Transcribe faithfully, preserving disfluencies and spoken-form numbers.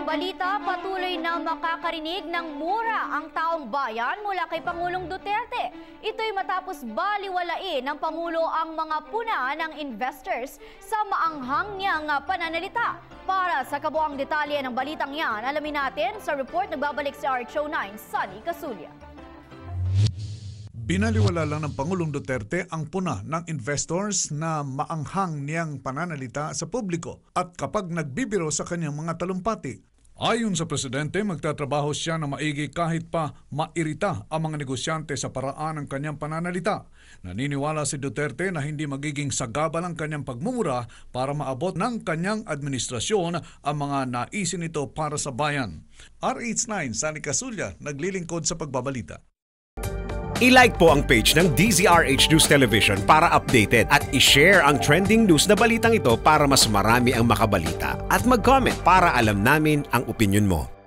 balita, patuloy na makakarinig ng mura ang taong bayan mula kay Pangulong Duterte. Ito'y matapos baliwalain ng Pangulo ang mga puna ng investors sa maanghang niyang pananalita. Para sa kabuang detalye ng balitang yan, alamin natin sa report nagbabalik si R H O nine, Sunny Casulia. Binaliwala lang ng Pangulong Duterte ang puna ng investors na maanghang niyang pananalita sa publiko at kapag nagbibiro sa kanyang mga talumpati. Ayon sa Presidente, magtatrabaho siya na maigi kahit pa mairita ang mga negosyante sa paraan ng kanyang pananalita. Naniniwala si Duterte na hindi magiging sagabal ang kanyang pagmumura para maabot ng kanyang administrasyon ang mga naisin nito para sa bayan. R H nine, Sunny Casulia, naglilingkod sa pagbabalita. I-like po ang page ng D Z R H News Television para updated at i-share ang trending news na balitang ito para mas marami ang makabalita. At mag-comment para alam namin ang opinion mo.